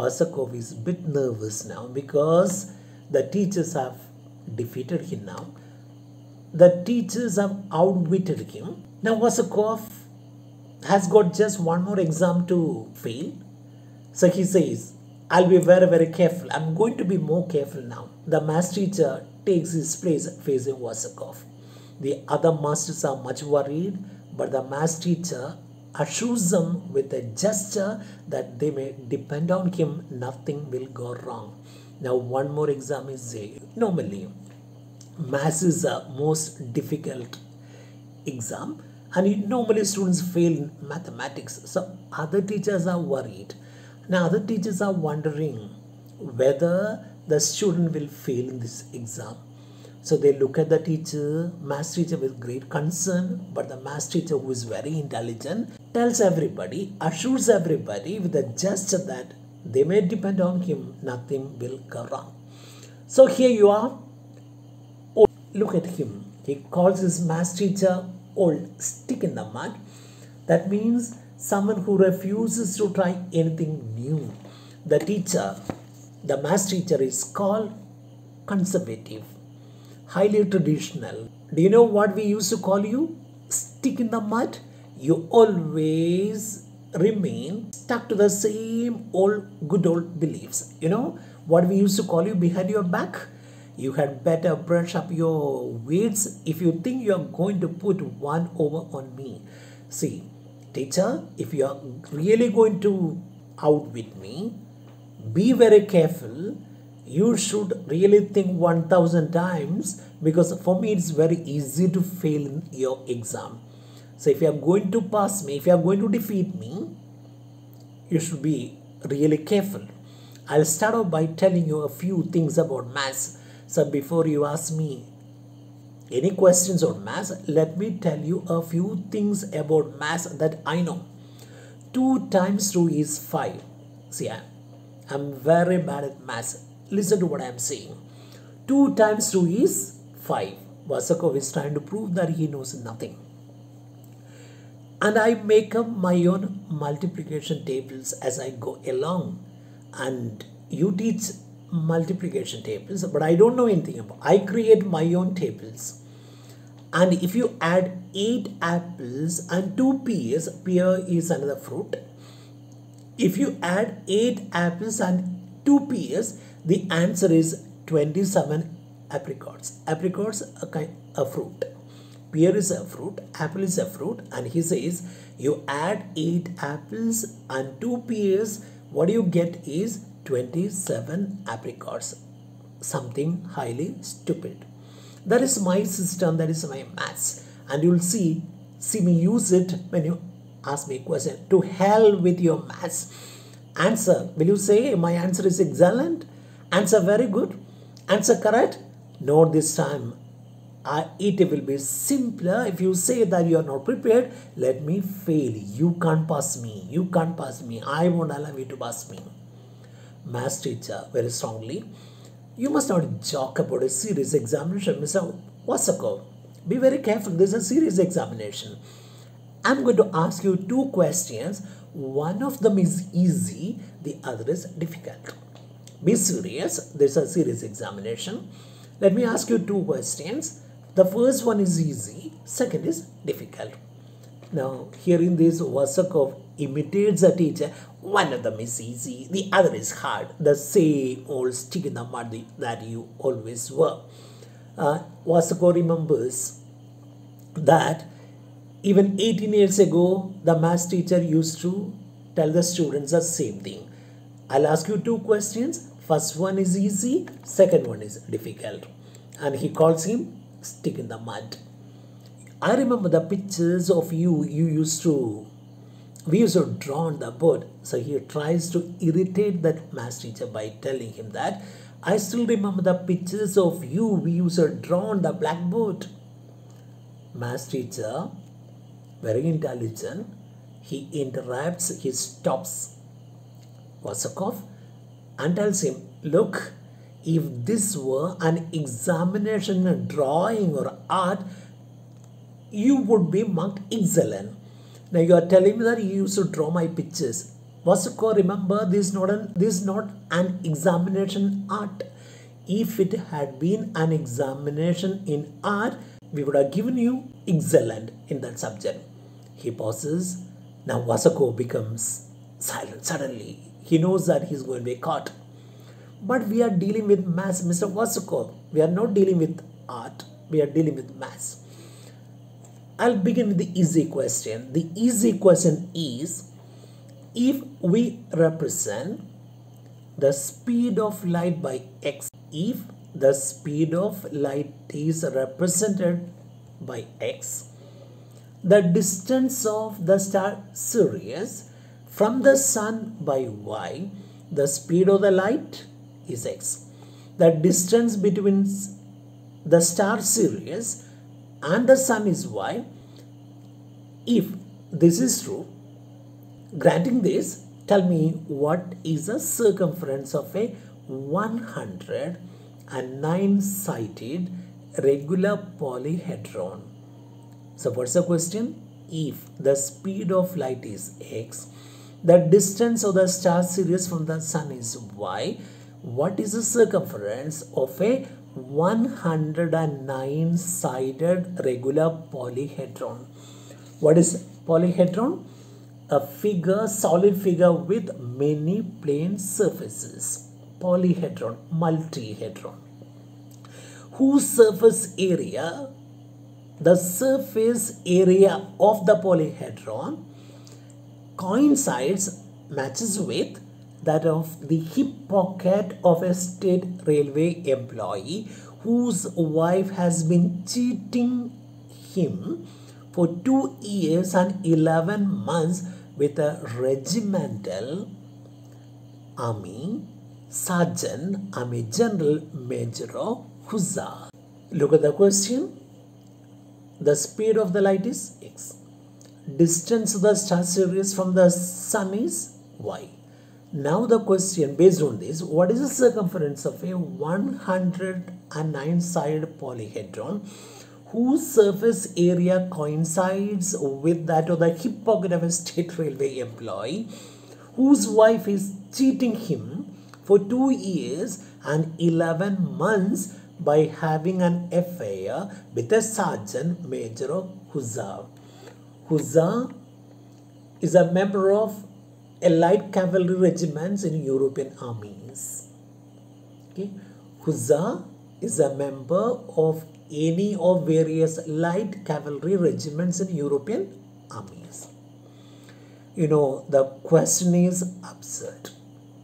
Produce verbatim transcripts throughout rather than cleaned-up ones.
Osakov is a bit nervous now because the teachers have defeated him now. The teachers have outwitted him. Now Osakov has got just one more exam to fail. So he says, I'll be very, very careful. I'm going to be more careful now. The math teacher takes his place facing Osakov. The other masters are much worried, but the math teacher assures them with a gesture that they may depend on him, nothing will go wrong. Now one more exam is there. Normally, math is the most difficult exam and normally students fail in mathematics. So other teachers are worried. Now other teachers are wondering whether the student will fail in this exam. So they look at the teacher, math teacher with great concern, but the math teacher, who is very intelligent, tells everybody, assures everybody with a gesture that they may depend on him, nothing will go wrong. So here you are. Oh, look at him. He calls his math teacher old stick in the mud. That means someone who refuses to try anything new. The teacher, the math teacher, is called conservative, highly traditional. Do you know what we used to call you? Stick in the mud. You always remain stuck to the same old good old beliefs. You know what we used to call you behind your back? You had better brush up your weights if you think you are going to put one over on me. See, teacher, if you are really going to outwit me, be very careful. You should really think one thousand times, because for me it's very easy to fail in your exam. So if you are going to pass me, if you are going to defeat me, you should be really careful. I'll start off by telling you a few things about maths. So before you ask me any questions on maths, let me tell you a few things about maths that I know. two times two is five. See, I'm very bad at maths. Listen to what I'm saying. two times two is five. Osakov is trying to prove that he knows nothing. And I make up my own multiplication tables as I go along. And you teach multiplication tables, but I don't know anything about it. I create my own tables. And if you add eight apples and two pears, pear is another fruit. If you add eight apples and two pears, the answer is twenty-seven apricots. Apricots are kind a fruit. Pear is a fruit, apple is a fruit, and he says you add eight apples and two pears, what you get is twenty-seven apricots. Something highly stupid. That is my system, that is my maths, and you'll see see me use it when you ask me a question. To hell with your maths. Answer. Will you say my answer is excellent? Answer very good. Answer correct? Not this time. Uh, it will be simpler if you say that you are not prepared. Let me fail. You can't pass me. You can't pass me. I won't allow you to pass me. Maths teacher very strongly. You must not joke about a serious examination, Mister Osakov. Be very careful. This is a serious examination. I'm going to ask you two questions. One of them is easy. The other is difficult. Be serious. This is a serious examination. Let me ask you two questions. The first one is easy. Second is difficult. Now, here in this, Osakov imitates a teacher. One of them is easy. The other is hard. The same old stick in the mud that you always were. Uh, Osakov remembers that even eighteen years ago, the math teacher used to tell the students the same thing. I'll ask you two questions. First one is easy. Second one is difficult. And he calls him stick in the mud. I remember the pictures of you you used to, we used to draw on the board. So he tries to irritate that math teacher by telling him that I still remember the pictures of you we used to draw on the blackboard. Math teacher, very intelligent, he interrupts, he stops Osakov and tells him, look, if this were an examination in drawing or art, you would be marked excellent. Now you are telling me that you used to draw my pictures. Vasco, remember, this is not an, this is not an examination art. If it had been an examination in art, we would have given you excellent in that subject. He pauses. Now Vasco becomes silent. Suddenly, he knows that he's going to be caught. But we are dealing with maths, Mister Vasco. We are not dealing with art. We are dealing with maths. I'll begin with the easy question. The easy question is, if we represent the speed of light by x, if the speed of light is represented by x, the distance of the star Sirius from the sun by y, the speed of the light is x. The distance between the star Sirius and the sun is y. If this is true, granting this, tell me what is the circumference of a one hundred nine sided regular polyhedron. So what's the question? If the speed of light is x, the distance of the star Sirius from the sun is y, what is the circumference of a one hundred nine sided regular polyhedron? What is polyhedron? A figure, solid figure with many plane surfaces. Polyhedron, multihedron. Whose surface area, the surface area of the polyhedron coincides, matches with that of the hip pocket of a state railway employee whose wife has been cheating him for two years and eleven months with a regimental army sergeant, army general, major of hussar. Look at the question. The speed of the light is x. Distance of the star Sirius from the sun is y. Now the question based on this, what is the circumference of a one hundred nine sided polyhedron whose surface area coincides with that of the hip pocket of a state railway employee whose wife is cheating him for two years and eleven months by having an affair with a sergeant major of hussar. Hussar is a member of a light cavalry regiments in European armies. Okay. Hussar is a member of any of various light cavalry regiments in European armies. You know, the question is absurd.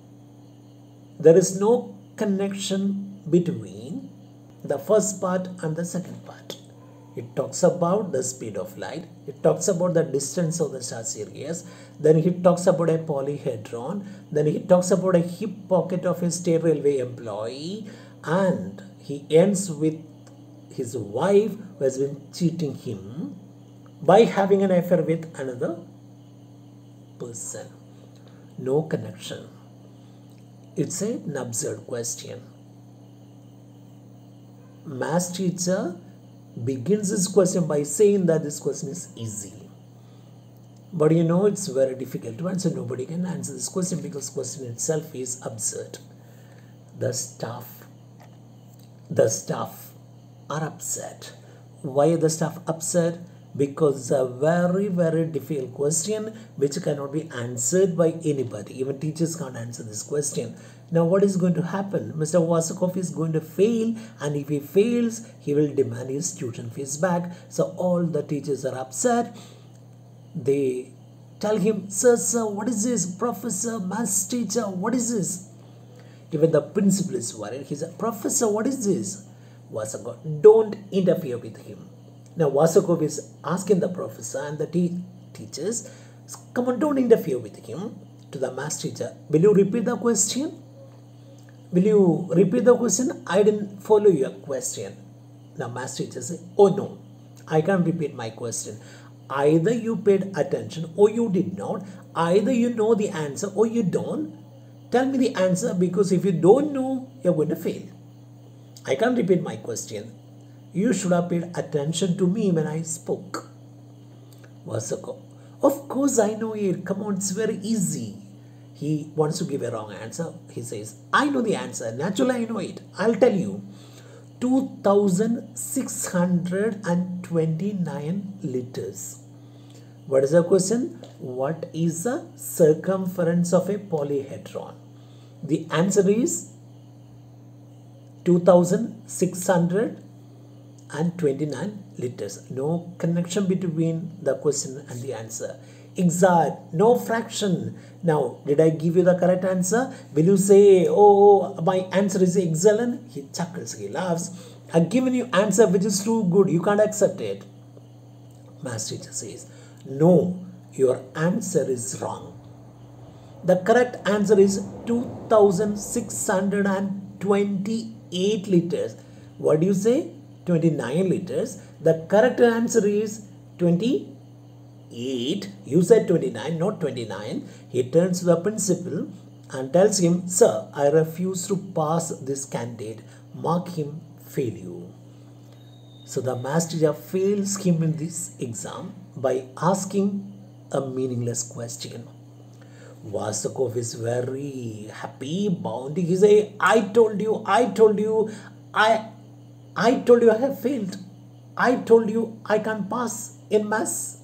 There is no connection between the first part and the second part. It talks about the speed of light. It talks about the distance of the star Sirius. Then he talks about a polyhedron. Then he talks about a hip pocket of a state railway employee. And he ends with his wife who has been cheating him by having an affair with another person. No connection. It's an absurd question. Maths teacher begins this question by saying that this question is easy. But you know, it's very difficult to answer. Nobody can answer this question because the question itself is absurd. The staff, the staff are upset. Why are the staff upset? Because it's a very, very difficult question which cannot be answered by anybody. Even teachers can't answer this question. Now what is going to happen? Mister Vasakov is going to fail, and if he fails, he will demand his tuition fees back. So all the teachers are upset. They tell him, sir, sir, what is this? Professor, maths teacher, what is this? Even the principal is worried. He said, Professor, what is this? Vasakov, don't interfere with him. Now Vasakov is asking the professor and the te teachers, come on, don't interfere with him. To the maths teacher, will you repeat the question? Will you repeat the question? I didn't follow your question. Now maths teacher says, oh no, I can't repeat my question. Either you paid attention or you did not. Either you know the answer or you don't. Tell me the answer, because if you don't know, you're going to fail. I can't repeat my question. You should have paid attention to me when I spoke. Vasako, of course I know it. Come on, it's very easy. he wants to give a wrong answer. He says, I know the answer. Naturally, I know it. I'll tell you. two thousand six hundred twenty-nine liters. What is the question? What is the circumference of a polyhedron? The answer is two thousand six hundred twenty-nine liters. No connection between the question and the answer. Exact, no fraction. Now, did I give you the correct answer? Will you say, oh, my answer is excellent? He chuckles, he laughs. I've given you answer which is too good. You can't accept it. Math teacher says, no, your answer is wrong. The correct answer is two thousand six hundred twenty-eight liters. What do you say? twenty-nine liters. The correct answer is twenty-eight. You said twenty-nine, not twenty-nine. He turns to the principal and tells him, sir, I refuse to pass this candidate. Mark him failure. So the math teacher fails him in this exam by asking a meaningless question. Vasakov is very happy, bounding. He says, I told you, I told you, I, I told you I have failed. I told you I can't pass in maths.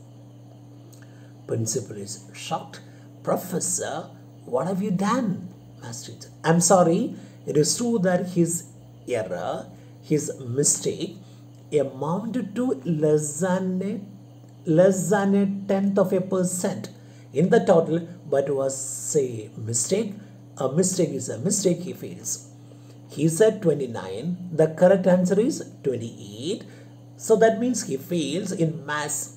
Principal is shocked. Professor, what have you done? Math teacher, I'm sorry. It is true that his error, his mistake, amounted to less than a, less than a tenth of a percent in the total, but was a mistake. A mistake is a mistake. He fails. He said twenty-nine. The correct answer is twenty-eight. So that means he fails in maths.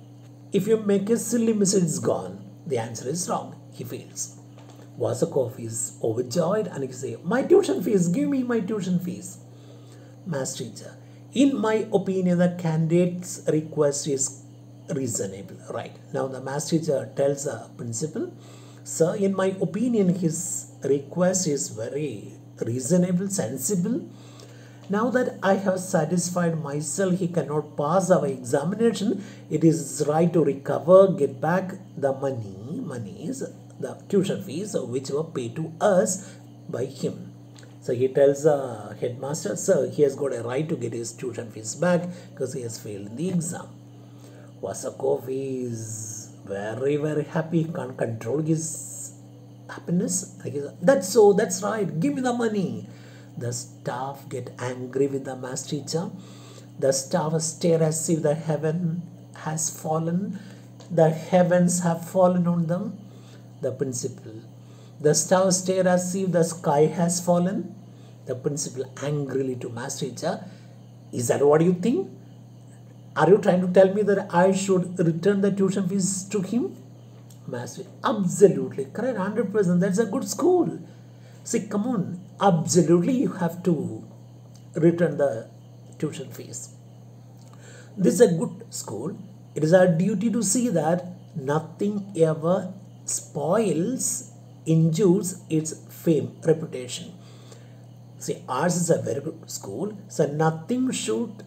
If you make a silly mistake, it's gone. The answer is wrong. He fails. Vasakov is overjoyed and he says, my tuition fees, give me my tuition fees. Math teacher, in my opinion, the candidate's request is reasonable. Right. Now the math teacher tells the principal, sir, in my opinion, his request is very reasonable, sensible. Now that I have satisfied myself he cannot pass our examination, it is right to recover, get back the money, monies, the tuition fees which were paid to us by him. So he tells the headmaster, sir, he has got a right to get his tuition fees back because he has failed in the exam. Vasakov is very, very happy. He can't control his happiness. That's so, that's right. Give me the money. The staff get angry with the math teacher. The staff stare as if the heaven has fallen. The heavens have fallen on them. The principal. The staff stare as if the sky has fallen. The principal angrily to math teacher. Is that what you think? Are you trying to tell me that I should return the tuition fees to him? Math teacher. Absolutely correct. one hundred percent. That's a good school. See, come on. Absolutely, you have to return the tuition fees. This is a good school. It is our duty to see that nothing ever spoils, injures its fame, reputation. See, ours is a very good school. So nothing should,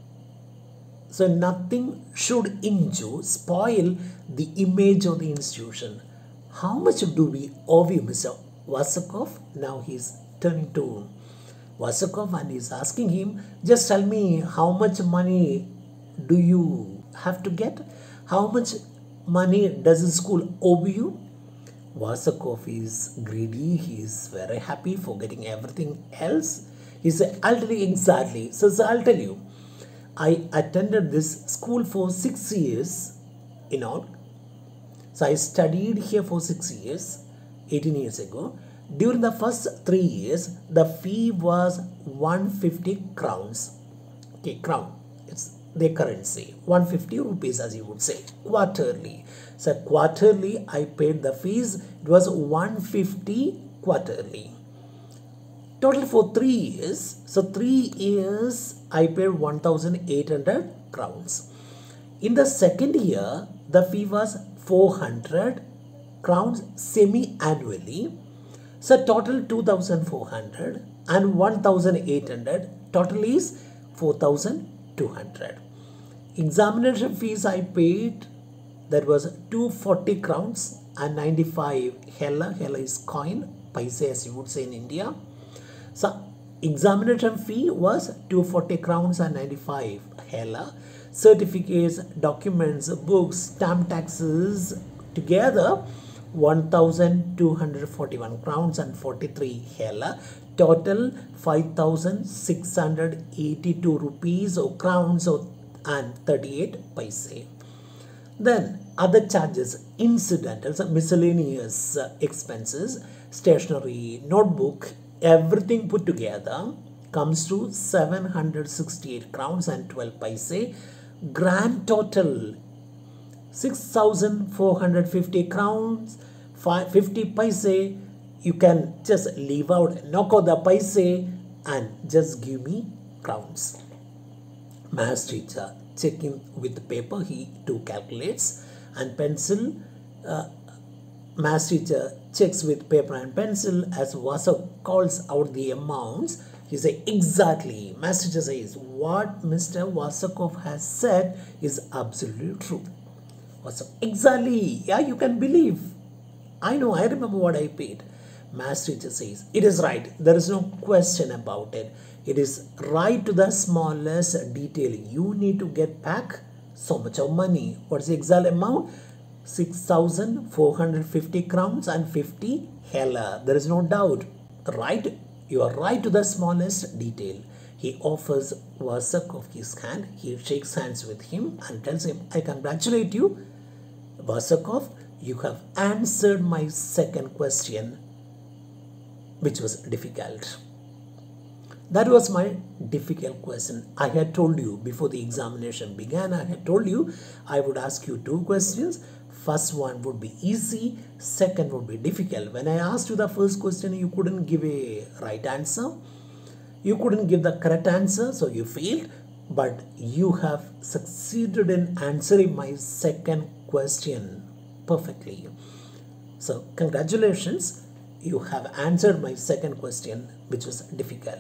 so nothing should injure, spoil the image of the institution. How much do we owe you, Mister Vasakov? Now he's turning to Vasakov and he's asking him, just tell me how much money do you have to get? How much money does the school owe you? Vasakov is greedy. He is very happy, forgetting everything else. He said, I'll tell you exactly. So, so I'll tell you. I attended this school for six years in all. So I studied here for six years, eighteen years ago. During the first three years, the fee was one hundred fifty crowns. Okay, crown. It's the currency. one hundred fifty rupees, as you would say, quarterly. So quarterly, I paid the fees. It was one hundred fifty quarterly. Total for three years. So three years, I paid one thousand eight hundred crowns. In the second year, the fee was four hundred crowns semi-annually. So total two thousand four hundred and one thousand eight hundred. Total is four thousand two hundred. Examination fees I paid That was two hundred forty crowns and ninety-five hella. Hella is coin, paise as you would say in India. So examination fee was two hundred forty crowns and ninety-five hella. Certificates, documents, books, stamp taxes together one thousand two hundred forty-one crowns and forty-three hella. Total five thousand six hundred eighty-two rupees or crowns or and thirty-eight paise. Then other charges, incidentals, miscellaneous expenses, stationery, notebook, everything put together comes to seven hundred sixty-eight crowns and twelve paise. Grand total six thousand four hundred fifty crowns, fifty paise. You can just leave out, knock out the paise and just give me crowns. Maths teacher checking with the paper, he too calculates, and pencil. Uh, Maths teacher checks with paper and pencil. As Vasa calls out the amounts, he says exactly. Maths teacher says what Mister Vasakov has said is absolutely true. Vasa, exactly. Yeah, you can believe. I know. I remember what I paid. Maths teacher says it is right. There is no question about it. It is right to the smallest detail. You need to get back so much of money. What's the exact amount? six thousand four hundred fifty crowns and fifty hella. There is no doubt. Right? You are right to the smallest detail. He offers Vasakov his hand. He shakes hands with him and tells him, I congratulate you, Vasakov. You have answered my second question, which was difficult. That was my difficult question. I had told you before the examination began, I had told you I would ask you two questions. First one would be easy, second would be difficult. When I asked you the first question, you couldn't give a right answer. You couldn't give the correct answer, so you failed. But you have succeeded in answering my second question perfectly. So congratulations, you have answered my second question, which was difficult.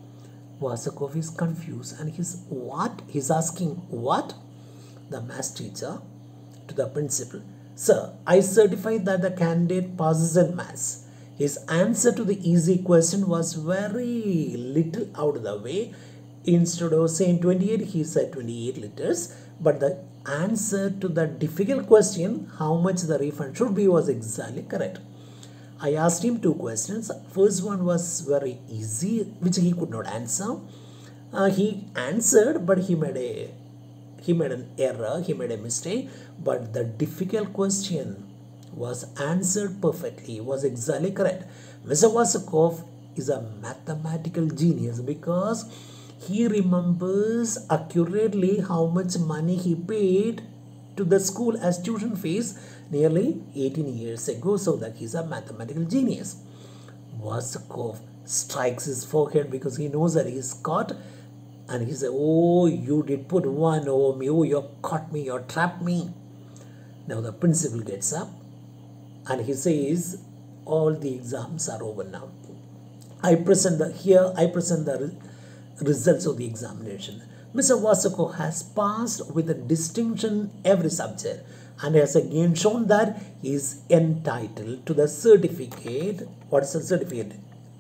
Vasakov is confused and he's what? He's asking what? The maths teacher to the principal. Sir, I certify that the candidate passes in maths. His answer to the easy question was very little out of the way. Instead of saying twenty-eight, he said twenty-eight liters. But the answer to the difficult question, how much the refund should be, was exactly correct. I asked him two questions. First one was very easy, which he could not answer. Uh, he answered, but he made a he made an error. He made a mistake. But the difficult question was answered perfectly. Was exactly correct. Mister Vasakov is a mathematical genius because he remembers accurately how much money he paid to the school as tuition fees nearly eighteen years ago, so that he's a mathematical genius. Vasakov strikes his forehead because he knows that he's caught, and he says, oh, you did put one over me, oh, you caught me, you trapped me. Now the principal gets up and he says, all the exams are over now. I present the here I present the re results of the examination. Mister Vasakov has passed with a distinction every subject and has again shown that he is entitled to the certificate. What is the certificate?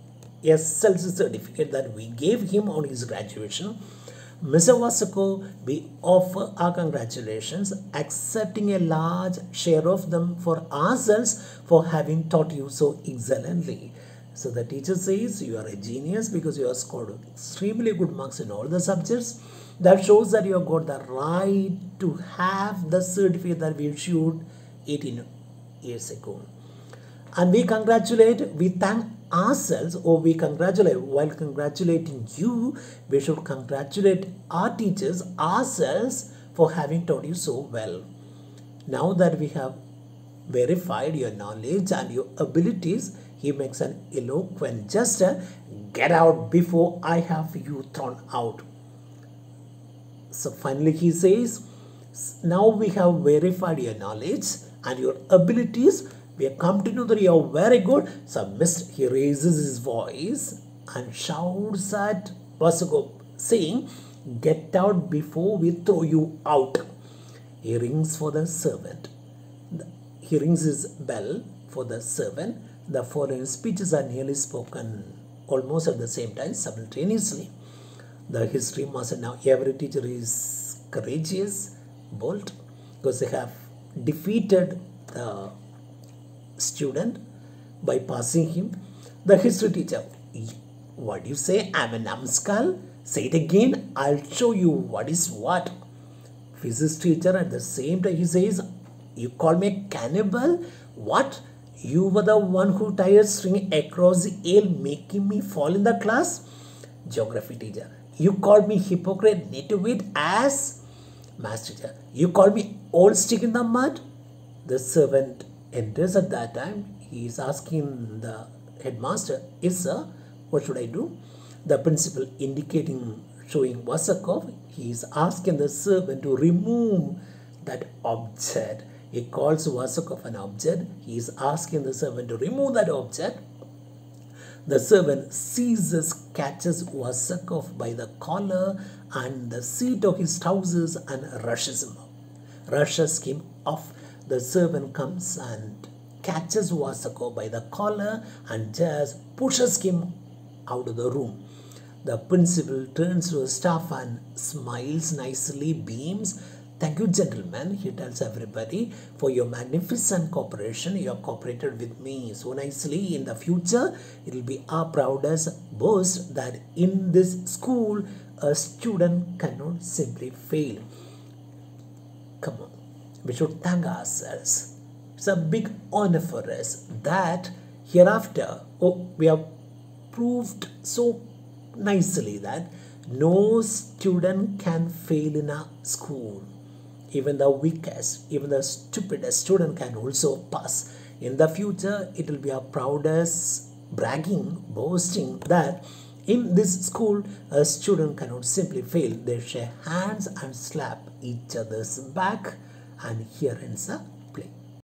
S L C certificate that we gave him on his graduation. Mister Vasakov, we offer our congratulations, accepting a large share of them for ourselves for having taught you so excellently. So the teacher says you are a genius because you have scored extremely good marks in all the subjects. That shows that you have got the right to have the certificate that we issued eighteen years ago. And we congratulate, we thank ourselves, or we congratulate, while congratulating you, we should congratulate our teachers, ourselves, for having taught you so well. Now that we have verified your knowledge and your abilities, he makes an eloquent gesture, get out before I have you thrown out. So finally he says, now we have verified your knowledge and your abilities. We have come to know that you are very good. So Mister he raises his voice and shouts at Vasakov, saying, get out before we throw you out. He rings for the servant. he rings his bell for the servant. The following speeches are nearly spoken almost at the same time, simultaneously. The history master, now every teacher is courageous, bold, because they have defeated the student by passing him. The history teacher, what do you say? I'm a numbskull? Say it again, I'll show you what is what. Physics teacher, at the same time, he says, you call me a cannibal? What? You were the one who tied a string across the aisle, making me fall in the class? Geography teacher, you called me hypocrite, native as? Math teacher, you called me old stick in the mud? The servant enters at that time. He is asking the headmaster, yes sir, what should I do? The principal indicating, showing Wasakov, he is asking the servant to remove that object. He calls Wasakov an object. He is asking the servant to remove that object. The servant seizes, catches Wasakov by the collar and the seat of his trousers and rushes him off. Rushes him off. The servant comes and catches Wasakov by the collar and just pushes him out of the room. The principal turns to his staff and smiles nicely, beams. Thank you, gentlemen, he tells everybody, for your magnificent cooperation. You have cooperated with me so nicely. In the future, it will be our proudest boast that in this school, a student cannot simply fail. Come on, we should thank ourselves. It's a big honor for us that hereafter, oh, we have proved so nicely that no student can fail in a school. Even the weakest, even the stupidest student can also pass. In the future, it will be our proudest bragging, boasting that in this school, a student cannot simply fail. They shake hands and slap each other's back. And here ends the